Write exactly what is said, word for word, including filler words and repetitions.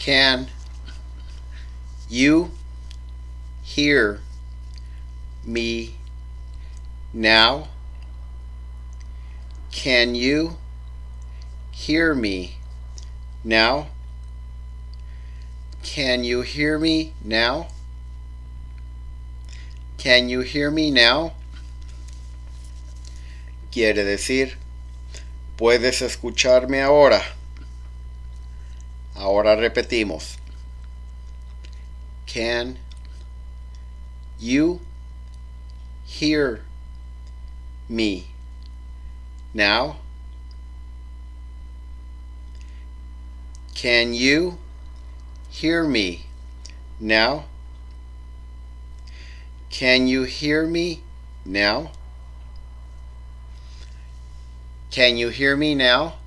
Can you hear me now? Can you hear me now? Can you hear me now? Can you hear me now? Quiere decir, ¿puedes escucharme ahora? Ahora repetimos. Can you hear me now? Can you hear me now? Can you hear me now? Can you hear me now?